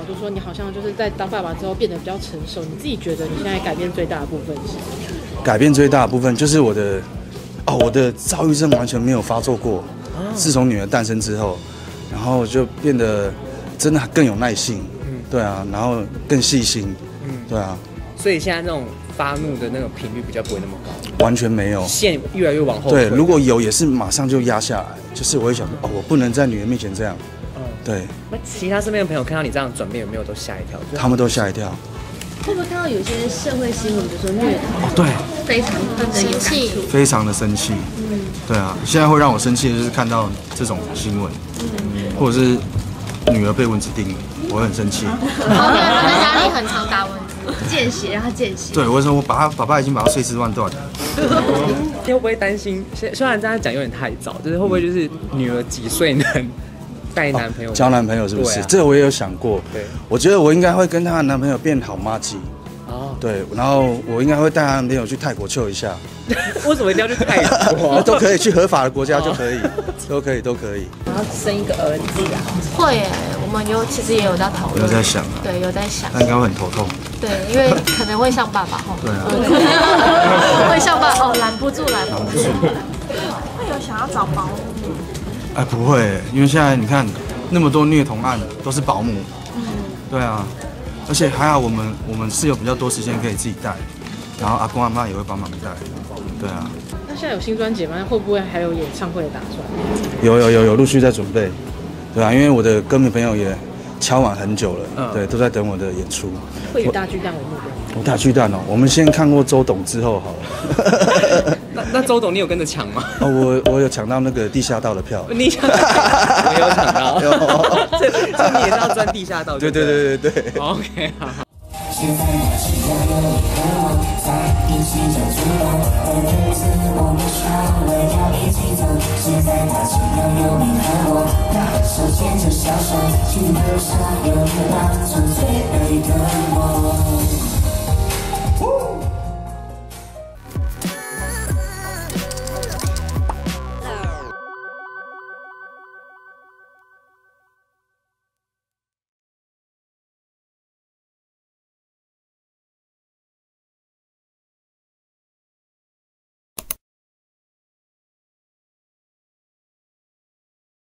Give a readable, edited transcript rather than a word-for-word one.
就说你好像就是在当爸爸之后变得比较成熟，你自己觉得你现在改变最大的部分是？ 改变最大的部分就是我的躁郁症完全没有发作过。自从女儿诞生之后，然后就变得真的更有耐性，对啊，然后更细心，对啊。 所以现在那种发怒的那个频率比较不会那么高， 完全没有， 线越来越往后。 对，如果有也是马上就压下来，就是我会想说，我不能在女儿面前这样。对。 那其他身边的朋友看到你这样转变，有没有都吓一跳？ 他们都吓一跳。 会不会看到有些社会新闻，比如说虐童？ 对， 非常的有感触， 非常的生气。对啊，现在会让我生气的就是看到这种新闻，或者是女儿被蚊子叮，我会很生气。 在家里很常打蚊子，见血让他见血。 对，我说爸爸已经把他碎尸万段了。 你会不会担心？虽然这样讲有点太早，就是会不会就是女儿几岁能带男朋友？ 交男朋友是不是？这个我也有想过。对，我觉得我应该会跟她的男朋友变好麻吉。对，然后我应该会带她男朋友去泰国秀一下。 为什么一定要去泰国？ 都可以去合法的国家就可以，都可以。 然后生一个儿子啊？ 会耶，我们其实也有在讨论， 有在想啊。 对，有在想。 那应该会很头痛。 对，因为可能会像爸爸吼。 对啊。 会像爸爸拦不住。会有想要找保姆？ 哎，不会，因为现在你看那么多虐童案都是保姆。对啊。而且还好，我们是有比较多时间可以自己带，然后阿公阿妈也会帮忙带，对啊。 那现在有新专辑吗？会不会还有演唱会的打算？ 有陆续在准备，对啊，因为我的歌迷朋友也敲碗很久了，对，都在等我的演出。 会以大巨蛋为目标？ 大巨蛋哦，我们先看过周董之后好了。 那周董你有跟着抢吗？ 我有抢到那个地下道的票。 你抢？我有抢到。这你也是要钻地下道？ 对。 OK， 好。 现在那是要有你和我在一起就足够，而日子我们少了要一起走。现在那是要有你和我，大手牵着小手，去留下有你拉住最美的梦。